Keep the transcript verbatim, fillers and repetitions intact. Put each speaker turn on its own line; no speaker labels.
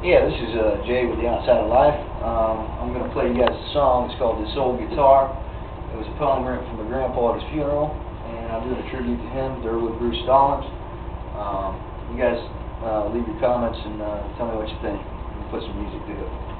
Yeah, this is uh, Jay with The Outside of Life. Um, I'm going to play you guys a song. It's called This Old Guitar. It was a poem written from my grandpa at his funeral, and I'm doing a tribute to him, there with Bruce Stallings. Um, you guys uh, leave your comments and uh, tell me what you think. I'm going to put some music to it.